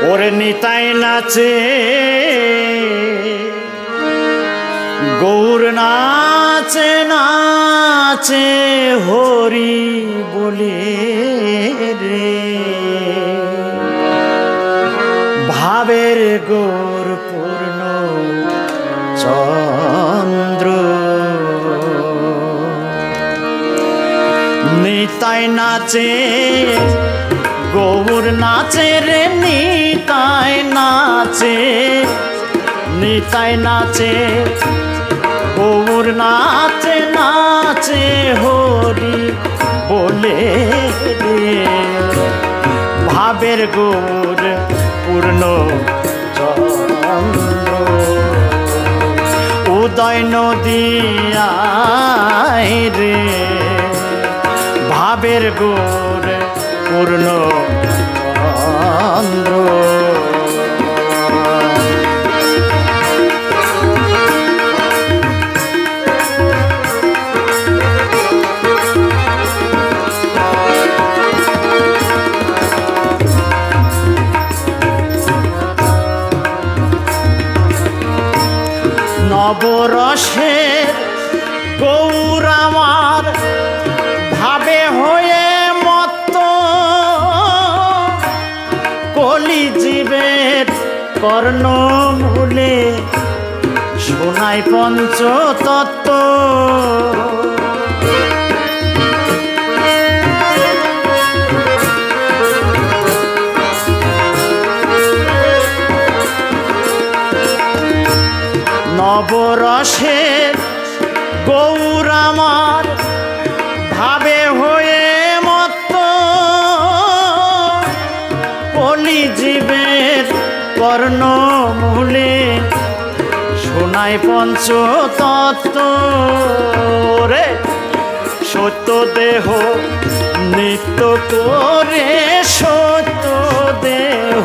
ওরে নিতাই নাচে গৌর নাচে নাচে হরি বলে রে ভাবের গৌর পূর্ণ চন্দ্র নিতাই নাচে গৌর নাচে রে নিতাই নাচে নিতাই নাচে গৌর নাচে নাচে হরি বলে রে ভাবের গৌর পূর্ণ চন্দ্র উদয় নদিয়ায় রে ভাবের গৌর পূর্ণ চন্দ্র নবরসের গৌর আমার ভাবে হয়ে মত্ত কলি জীবের কর্ণমূলে শোনায় পঞ্চতত্ত্ব নবরসের গৌর আমার ভাবে হয়ে মত্ত কলি জীবের কর্ণমূলে শোনায় পঞ্চতত্ত্ব রে সত্য দেহ নিত্য করে সত্য দেহ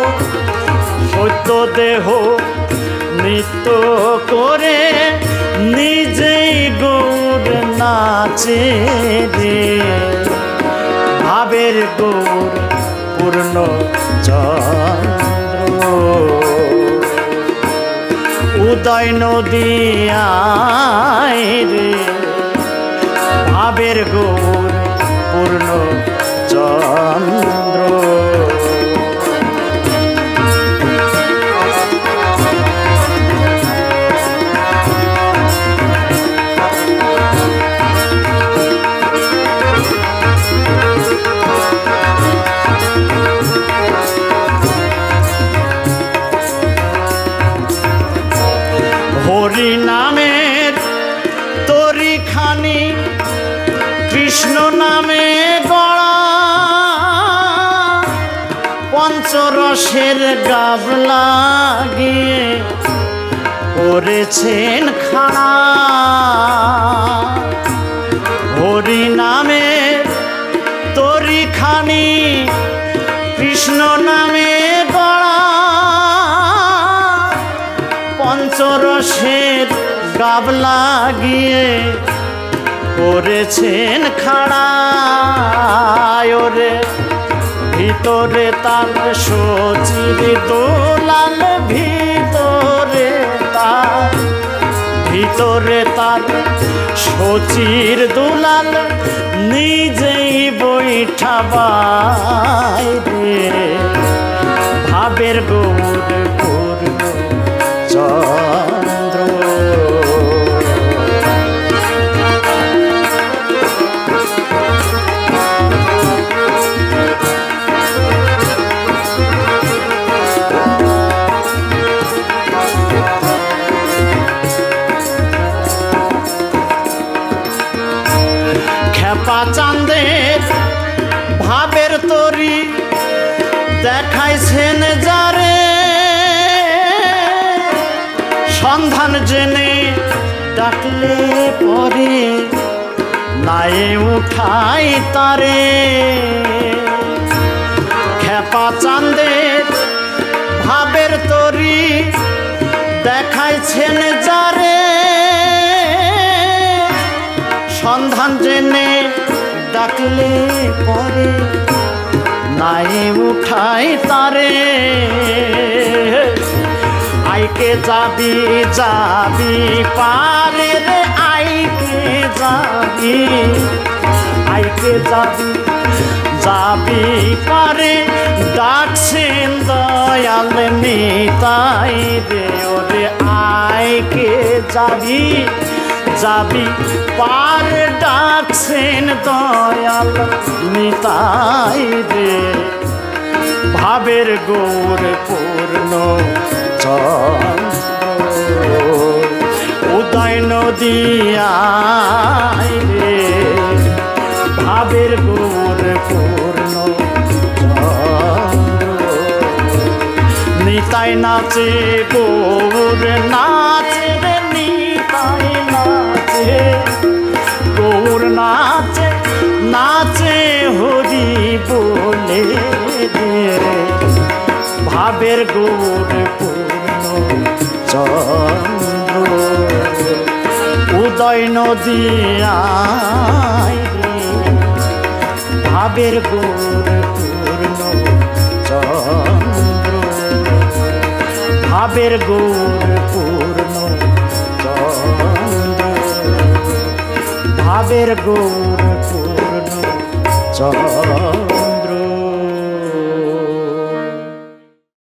নিত্য করে নিজেই গৌর নাচে রে ভাবের গৌর পূর্ণ চন্দ্র উদয় নদিয়ায় রে ভাবের গৌর পূর্ণ চন্দ্র হরি নামের তরিখানি কৃষ্ণ নামে গড়া পঞ্চরসের গাবলা গিয়ে করেছেন খাড়া হরি নামের তরিখানি কৃষ্ণ নামে গড়া পঞ্চরসের গাবলা গিয়ে করেছেন খাড়া রে ভিতরে তার সচির দোলাল ভিতরে তার সচির দোলাল নিজেই বৈঠাবাই রে ভাবের গৌর পূর্ণ চন্দ্র খেপা চাঁদের ভাবের তরি দেখাইছেন যারে সন্ধান জেনে ডাকলে পরে নাই উঠাই তারে খেপা চাঁদের ভাবের তরি দেখাইছেন যারে সন্ধান জেনে ডাকলে পরে নাই উঠাই তারে আইকে যাবি যাবি পারে রে আইকে যাবি যাবি পারে ডাকছেন দয়াল নিতাই রে ওরে আইকে যাবি যাবি পারে ডাকছেন দয়াল নিতাই রে ভাবের গৌর পূর্ণ উদয় নদিয়ায় রে ভাবের গৌর পূর্ণ নিতাই নাচে গৌর নাচে রে নিতাই নাচে গৌর নাচে নাচে হরি বলে রে ভাবের গৌর পূর্ণ চন্দ্র উদয় নদিয়ায় রে ভাবের গৌর পূর্ণ চন্দ্র ভাবের গৌর পূর্ণ চন্দ্র ভাবের গৌর পূর্ণ চন্দ্র